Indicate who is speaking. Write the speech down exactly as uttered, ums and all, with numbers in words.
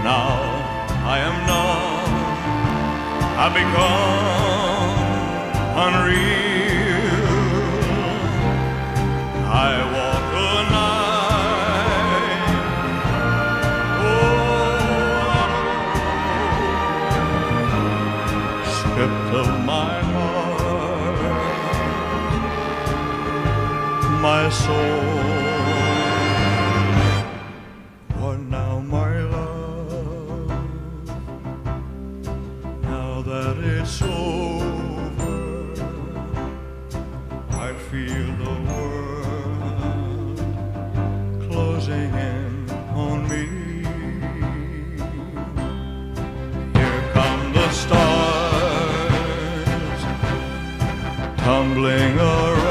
Speaker 1: Now I am numb, I've become unreal. I walk the night, oh, stripped of my heart, my soul. For now, my love, now that it's over, I feel the world closing in on me. Here come the stars tumbling around.